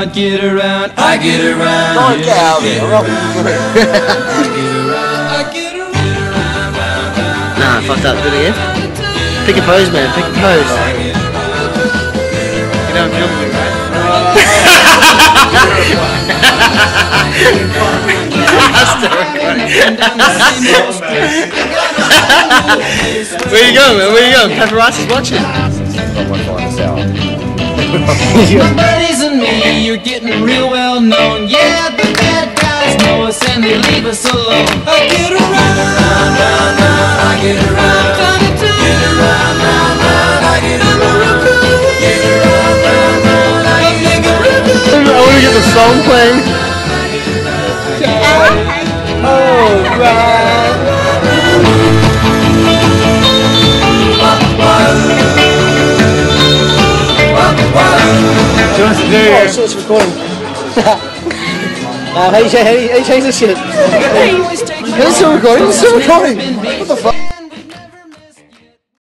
around, get around, I get around. Don't get out of here. Nah, I fucked up. Do it again. Pick a pose, man. Pick a pose. You know I'm filming you, right? Where you going, man? Where you going? Paparazzi's watching. My buddies and me, you're getting real well known. Yeah, the bad guys know us and they leave us alone. I get around, round, round, round, I get around, time to time. Get around, round, round, I get around. Get around, round, round, I get around. I want to get the song playing. Oh, right. Oh, so it's recording. How do you change this shit? It's still recording. It's still recording. What the fuck?